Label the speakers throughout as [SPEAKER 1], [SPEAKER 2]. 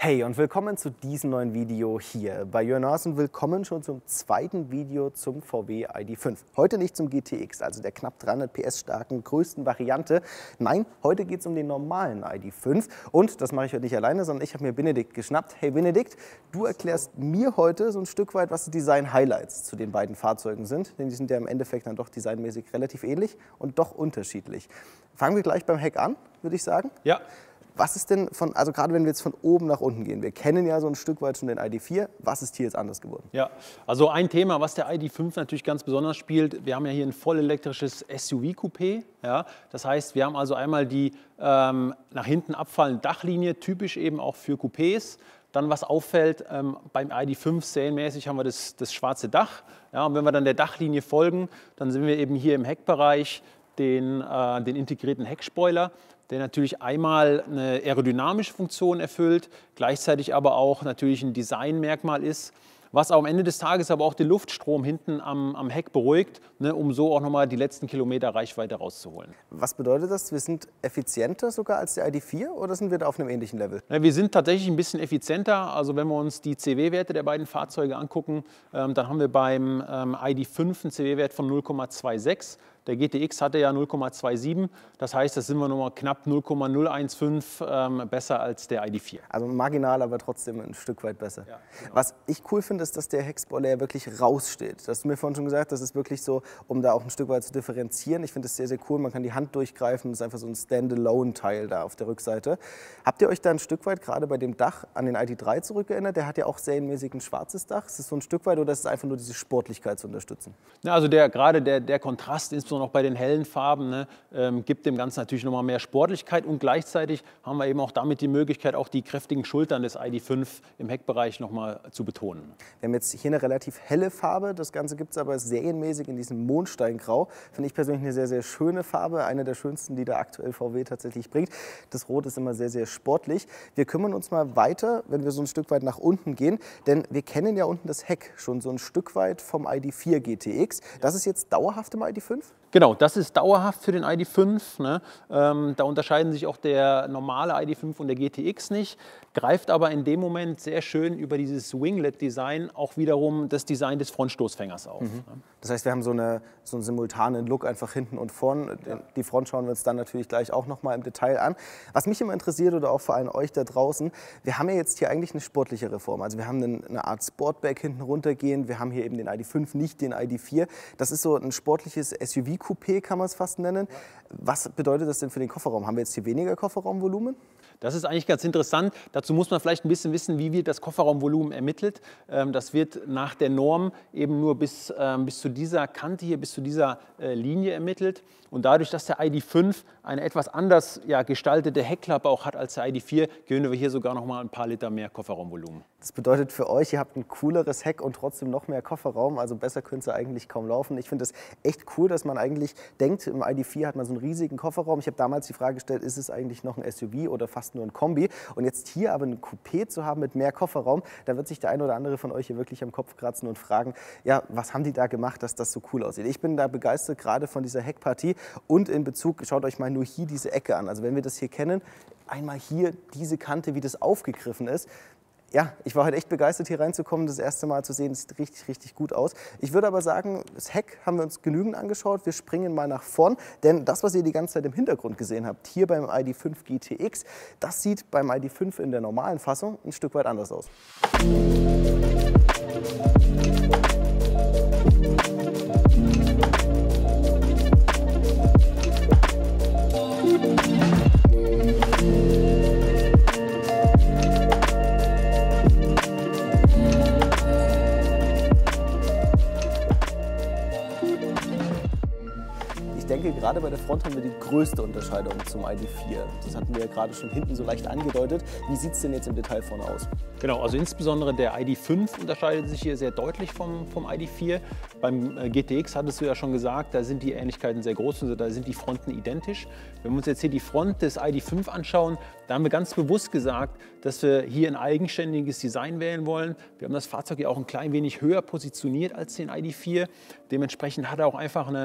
[SPEAKER 1] Hey und willkommen zu diesem neuen Video hier bei Jörn Haas und willkommen schon zum zweiten Video zum VW ID.5. Heute nicht zum GTX, also der knapp 300 PS starken größten Variante. Nein, heute geht es um den normalen ID.5 und das mache ich heute nicht alleine, sondern ich habe mir Benedikt geschnappt. Hey Benedikt, du erklärst mir heute so ein Stück weit, was die Design-Highlights zu den beiden Fahrzeugen sind, denn die sind ja im Endeffekt dann doch designmäßig relativ ähnlich und doch unterschiedlich. Fangen wir gleich beim Heck an, würde ich sagen.
[SPEAKER 2] Ja.
[SPEAKER 1] Was ist denn also gerade wenn wir jetzt von oben nach unten gehen, wir kennen ja so ein Stück weit schon den ID.4, was ist hier jetzt anders geworden?
[SPEAKER 2] Ja, also ein Thema, was der ID.5 natürlich ganz besonders spielt, wir haben ja hier ein voll elektrisches SUV-Coupé, ja, das heißt, wir haben also einmal die nach hinten abfallende Dachlinie, typisch eben auch für Coupés. Dann, was auffällt, beim ID.5 serienmäßig haben wir das schwarze Dach, ja, und wenn wir dann der Dachlinie folgen, dann sind wir eben hier im Heckbereich den integrierten Heckspoiler, der natürlich einmal eine aerodynamische Funktion erfüllt, gleichzeitig aber auch natürlich ein Designmerkmal ist, was am Ende des Tages aber auch den Luftstrom hinten am Heck beruhigt, ne, um so auch nochmal die letzten Kilometer Reichweite rauszuholen.
[SPEAKER 1] Was bedeutet das? Wir sind effizienter sogar als der ID.4 oder sind wir da auf einem ähnlichen Level?
[SPEAKER 2] Ja, wir sind tatsächlich ein bisschen effizienter. Also wenn wir uns die CW-Werte der beiden Fahrzeuge angucken, dann haben wir beim ID.5 einen CW-Wert von 0,26. Der GTX hatte ja 0,27, das heißt, das sind wir nochmal knapp 0,015 besser als der ID.4.
[SPEAKER 1] Also marginal, aber trotzdem ein Stück weit besser.
[SPEAKER 2] Ja, genau.
[SPEAKER 1] Was ich cool finde, ist, dass der Heckspoiler ja wirklich raussteht. Das hast du mir vorhin schon gesagt, das ist wirklich so, um da auch ein Stück weit zu differenzieren. Ich finde das sehr, sehr cool, man kann die Hand durchgreifen, das ist einfach so ein Standalone-Teil da auf der Rückseite. Habt ihr euch da ein Stück weit gerade bei dem Dach an den ID.3 zurückerinnert? Der hat ja auch serienmäßig ein schwarzes Dach. Ist das so ein Stück weit oder ist es einfach nur diese Sportlichkeit zu unterstützen?
[SPEAKER 2] Ja, also gerade der Kontrast, insbesondere auch bei den hellen Farben, ne, gibt dem Ganzen natürlich nochmal mehr Sportlichkeit und gleichzeitig haben wir eben auch damit die Möglichkeit, auch die kräftigen Schultern des ID.5 im Heckbereich nochmal zu betonen.
[SPEAKER 1] Wir haben jetzt hier eine relativ helle Farbe, das Ganze gibt es aber serienmäßig in diesem Mondsteingrau. Finde ich persönlich eine sehr, sehr schöne Farbe, eine der schönsten, die da aktuell VW tatsächlich bringt. Das Rot ist immer sehr, sehr sportlich. Wir kümmern uns mal weiter, wenn wir so ein Stück weit nach unten gehen, denn wir kennen ja unten das Heck schon so ein Stück weit vom ID.4 GTX. Das ist jetzt dauerhaft im ID.5?
[SPEAKER 2] Genau, das ist dauerhaft für den ID.5. Ne? Da unterscheiden sich auch der normale ID.5 und der GTX nicht, greift aber in dem Moment sehr schön über dieses Winglet-Design auch wiederum das Design des Frontstoßfängers auf. Ne?
[SPEAKER 1] Das heißt, wir haben so einen simultanen Look einfach hinten und vorn. Ja. Die Front schauen wir uns dann natürlich gleich auch noch mal im Detail an. Was mich immer interessiert oder auch vor allem euch da draußen, wir haben ja jetzt hier eigentlich eine sportlichere Form. Also wir haben eine Art Sportback hinten runtergehen, wir haben hier eben den ID.5, nicht den ID.4. Das ist so ein sportliches SUV-Coupé, kann man es fast nennen. Ja. Was bedeutet das denn für den Kofferraum? Haben wir jetzt hier weniger Kofferraumvolumen?
[SPEAKER 2] Das ist eigentlich ganz interessant. Dazu muss man vielleicht ein bisschen wissen, wie wird das Kofferraumvolumen ermittelt. Das wird nach der Norm eben nur bis zu dieser Kante hier, bis zu dieser Linie ermittelt. Und dadurch, dass der ID.5 eine etwas anders gestaltete Heckklappe auch hat als der ID.4, gewinnen wir hier sogar noch mal ein paar Liter mehr Kofferraumvolumen.
[SPEAKER 1] Das bedeutet für euch, ihr habt ein cooleres Heck und trotzdem noch mehr Kofferraum. Also besser könnte es eigentlich kaum laufen. Ich finde es echt cool, dass man eigentlich denkt, im ID.4 hat man so einen riesigen Kofferraum. Ich habe damals die Frage gestellt, ist es eigentlich noch ein SUV oder fast nur ein Kombi? Und jetzt hier aber ein Coupé zu haben mit mehr Kofferraum, da wird sich der ein oder andere von euch hier wirklich am Kopf kratzen und fragen, ja, was haben die da gemacht, dass das so cool aussieht? Ich bin da begeistert, gerade von dieser Heckpartie und in Bezug, schaut euch mal nur hier diese Ecke an. Also wenn wir das hier kennen, einmal hier diese Kante, wie das aufgegriffen ist. Ja, ich war heute echt begeistert, hier reinzukommen, das erste Mal zu sehen, das sieht richtig, richtig gut aus. Ich würde aber sagen, das Heck haben wir uns genügend angeschaut, wir springen mal nach vorn, denn das, was ihr die ganze Zeit im Hintergrund gesehen habt, hier beim ID.5 GTX, das sieht beim ID.5 in der normalen Fassung ein Stück weit anders aus. Ich denke, gerade bei der Front haben wir die größte Unterscheidung zum ID.4. Das hatten wir ja gerade schon hinten so leicht angedeutet. Wie sieht es denn jetzt im Detail vorne aus?
[SPEAKER 2] Genau, also insbesondere der ID.5 unterscheidet sich hier sehr deutlich vom ID.4. Beim GTX hattest du ja schon gesagt, da sind die Ähnlichkeiten sehr groß, also da sind die Fronten identisch. Wenn wir uns jetzt hier die Front des ID.5 anschauen, da haben wir ganz bewusst gesagt, dass wir hier ein eigenständiges Design wählen wollen. Wir haben das Fahrzeug ja auch ein klein wenig höher positioniert als den ID.4. Dementsprechend hat er auch einfach eine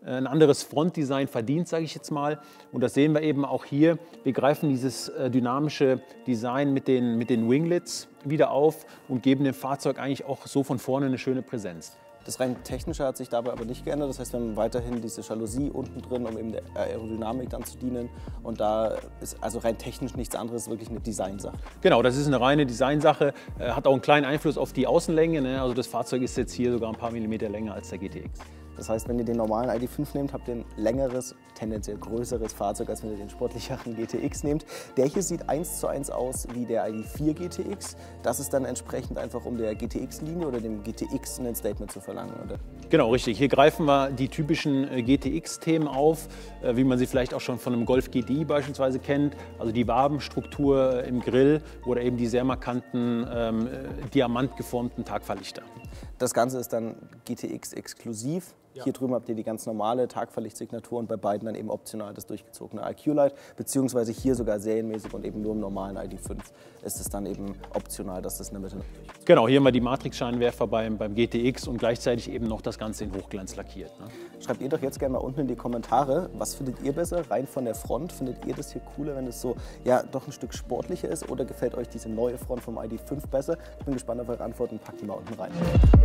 [SPEAKER 2] ein anderes Frontdesign verdient, sage ich jetzt mal. Und das sehen wir eben auch hier. Wir greifen dieses dynamische Design mit den Winglets wieder auf und geben dem Fahrzeug eigentlich auch so von vorne eine schöne Präsenz.
[SPEAKER 1] Das rein Technische hat sich dabei aber nicht geändert. Das heißt, wir haben weiterhin diese Jalousie unten drin, um eben der Aerodynamik dann zu dienen. Und da ist also rein technisch nichts anderes, wirklich eine Designsache.
[SPEAKER 2] Genau, das ist eine reine Designsache. Hat auch einen kleinen Einfluss auf die Außenlänge. Ne? Also das Fahrzeug ist jetzt hier sogar ein paar Millimeter länger als der GTX.
[SPEAKER 1] Das heißt, wenn ihr den normalen ID.5 nehmt, habt ihr ein längeres, tendenziell größeres Fahrzeug, als wenn ihr den sportlicheren GTX nehmt. Der hier sieht 1:1 aus wie der ID.4 GTX. Das ist dann entsprechend einfach, um der GTX-Linie oder dem GTX ein Statement zu verlangen, oder?
[SPEAKER 2] Genau, richtig. Hier greifen wir die typischen GTX-Themen auf, wie man sie vielleicht auch schon von einem Golf GTI beispielsweise kennt. Also die Wabenstruktur im Grill oder eben die sehr markanten, diamantgeformten Tagfahrlichter.
[SPEAKER 1] Das Ganze ist dann GTX-exklusiv. Ja. Hier drüben habt ihr die ganz normale Tagfahrlichtsignatur und bei beiden dann eben optional das durchgezogene IQ-Light, beziehungsweise hier sogar serienmäßig und eben nur im normalen ID.5 ist es dann eben optional, dass das in der Mitte noch durchgezogen.
[SPEAKER 2] Genau, hier haben wir die Matrix-Scheinwerfer beim GTX und gleichzeitig eben noch das Ganze in Hochglanz lackiert. Ne?
[SPEAKER 1] Schreibt ihr doch jetzt gerne mal unten in die Kommentare, was findet ihr besser, rein von der Front? Findet ihr das hier cooler, wenn es so, ja, doch ein Stück sportlicher ist, oder gefällt euch diese neue Front vom ID.5 besser? Ich bin gespannt auf eure Antworten, packt die mal unten rein.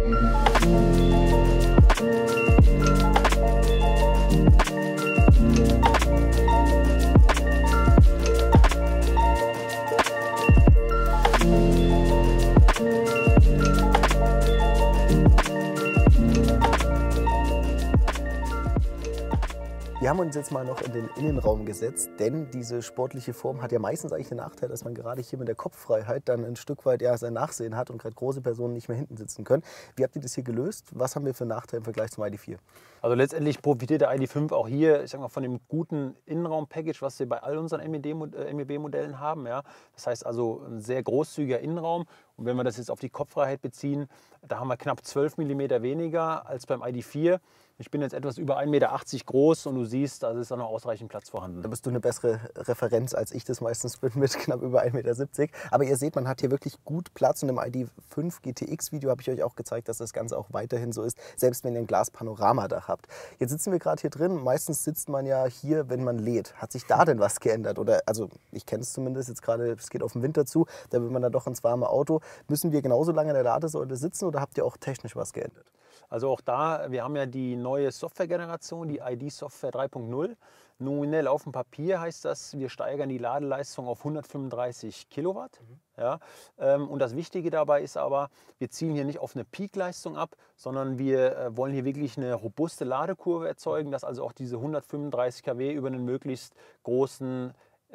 [SPEAKER 1] Wir haben uns jetzt mal noch in den Innenraum gesetzt, denn diese sportliche Form hat ja meistens eigentlich den Nachteil, dass man gerade hier mit der Kopffreiheit dann ein Stück weit ja sein Nachsehen hat und gerade große Personen nicht mehr hinten sitzen können. Wie habt ihr das hier gelöst? Was haben wir für Nachteile im Vergleich zum ID.4?
[SPEAKER 2] Also letztendlich profitiert der ID.5 auch hier, ich sag mal, von dem guten Innenraum-Package, was wir bei all unseren MEB-Modellen haben. Ja. Das heißt also ein sehr großzügiger Innenraum. Und wenn wir das jetzt auf die Kopffreiheit beziehen, da haben wir knapp 12 mm weniger als beim ID.4. Ich bin jetzt etwas über 1,80 Meter groß und du siehst, da ist auch noch ausreichend Platz vorhanden.
[SPEAKER 1] Da bist du eine bessere Referenz, als ich das meistens bin, mit knapp über 1,70 Meter. Aber ihr seht, man hat hier wirklich gut Platz. Und im ID.5 GTX-Video habe ich euch auch gezeigt, dass das Ganze auch weiterhin so ist, selbst wenn ihr ein Glaspanoramadach habt. Jetzt sitzen wir gerade hier drin. Meistens sitzt man ja hier, wenn man lädt. Hat sich da denn was geändert? Oder, also ich kenne es zumindest jetzt gerade, es geht auf den Winter zu, da will man dann doch ins warme Auto. Müssen wir genauso lange in der Ladesäule sitzen oder habt ihr auch technisch was geändert?
[SPEAKER 2] Also auch da, wir haben ja die neue Softwaregeneration, die ID-Software 3.0. Nominell auf dem Papier heißt das, wir steigern die Ladeleistung auf 135 Kilowatt. Ja, und das Wichtige dabei ist aber, wir zielen hier nicht auf eine Peakleistung ab, sondern wir wollen hier wirklich eine robuste Ladekurve erzeugen, dass also auch diese 135 kW über einen möglichst große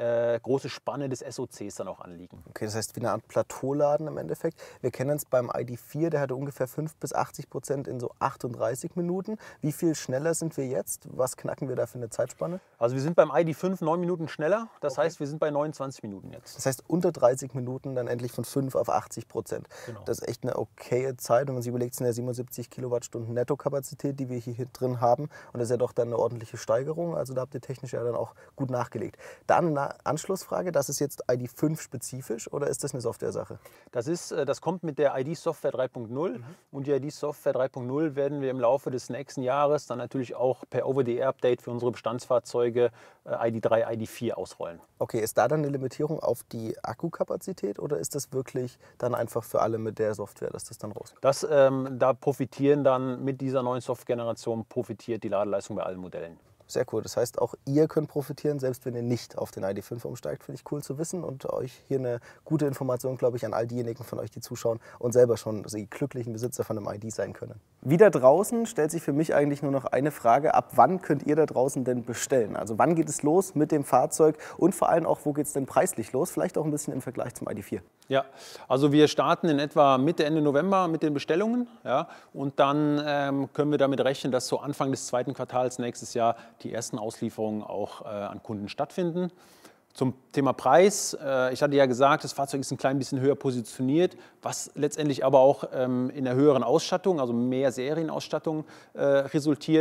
[SPEAKER 2] Spanne des SOCs dann auch anliegen.
[SPEAKER 1] Okay, das heißt wie eine Art Plateauladen im Endeffekt. Wir kennen es beim ID.4, der hatte ungefähr 5 bis 80% in so 38 Minuten. Wie viel schneller sind wir jetzt? Was knacken wir da für eine Zeitspanne?
[SPEAKER 2] Also wir sind beim ID.5 9 Minuten schneller, das heißt, wir sind bei 29 Minuten jetzt.
[SPEAKER 1] Das heißt unter 30 Minuten dann endlich von 5 auf 80%. Genau. Das ist echt eine okaye Zeit, wenn man sich überlegt, es sind ja 77 Kilowattstunden Nettokapazität, die wir hier drin haben. Und das ist ja doch dann eine ordentliche Steigerung, also da habt ihr technisch ja dann auch gut nachgelegt. Dann eine Anschlussfrage, das ist jetzt ID.5 spezifisch oder ist das eine Software-Sache?
[SPEAKER 2] Das kommt mit der ID-Software 3.0 und die ID-Software 3.0 werden wir im Laufe des nächsten Jahres dann natürlich auch per Over-the-Air-Update für unsere Bestandsfahrzeuge ID.3, ID.4 ausrollen.
[SPEAKER 1] Okay, ist da dann eine Limitierung auf die Akkukapazität oder ist das wirklich dann einfach für alle mit der Software, dass das dann rauskommt?
[SPEAKER 2] Da profitieren dann mit dieser neuen Softwaregeneration profitiert die Ladeleistung bei allen Modellen.
[SPEAKER 1] Sehr cool. Das heißt, auch ihr könnt profitieren, selbst wenn ihr nicht auf den ID.5 umsteigt. Finde ich cool zu wissen und euch hier eine gute Information, glaube ich, an all diejenigen von euch, die zuschauen und selber schon die glücklichen Besitzer von einem ID sein können. Wieder draußen stellt sich für mich eigentlich nur noch eine Frage. Ab wann könnt ihr da draußen denn bestellen? Also wann geht es los mit dem Fahrzeug und vor allem auch, wo geht es denn preislich los? Vielleicht auch ein bisschen im Vergleich zum ID.4.
[SPEAKER 2] Ja, also wir starten in etwa Mitte, Ende November mit den Bestellungen. Ja, und dann können wir damit rechnen, dass so Anfang des zweiten Quartals nächstes Jahr die ersten Auslieferungen auch an Kunden stattfinden. Zum Thema Preis, ich hatte ja gesagt, das Fahrzeug ist ein klein bisschen höher positioniert, was letztendlich aber auch in der höheren Ausstattung, also mehr Serienausstattung resultiert.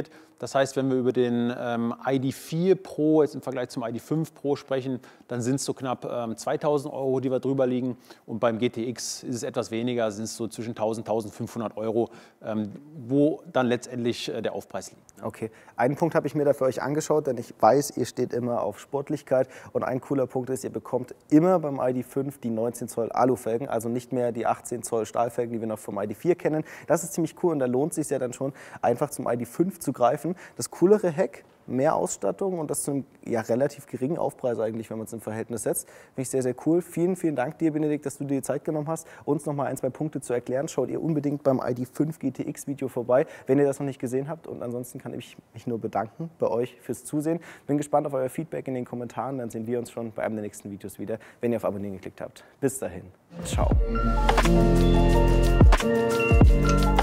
[SPEAKER 2] Das heißt, wenn wir über den ID.4 Pro jetzt im Vergleich zum ID.5 Pro sprechen, dann sind es so knapp 2.000 Euro, die wir drüber liegen. Und beim GTX ist es etwas weniger, sind es so zwischen 1.000 und 1.500 Euro, wo dann letztendlich der Aufpreis liegt.
[SPEAKER 1] Okay, einen Punkt habe ich mir da für euch angeschaut, denn ich weiß, ihr steht immer auf Sportlichkeit. Und ein cooler Punkt ist, ihr bekommt immer beim ID.5 die 19 Zoll Alufelgen, also nicht mehr die 18 Zoll Stahlfelgen, die wir noch vom ID.4 kennen. Das ist ziemlich cool und da lohnt es sich ja dann schon, einfach zum ID.5 zu greifen. Das coolere Heck, mehr Ausstattung und das zu einem relativ geringen Aufpreis eigentlich, wenn man es im Verhältnis setzt. Finde ich sehr, sehr cool. Vielen, vielen Dank dir, Benedikt, dass du dir die Zeit genommen hast, uns noch mal ein, zwei Punkte zu erklären. Schaut ihr unbedingt beim ID.5 GTX Video vorbei, wenn ihr das noch nicht gesehen habt. Und ansonsten kann ich mich nur bedanken bei euch fürs Zusehen. Bin gespannt auf euer Feedback in den Kommentaren. Dann sehen wir uns schon bei einem der nächsten Videos wieder, wenn ihr auf Abonnieren geklickt habt. Bis dahin. Ciao.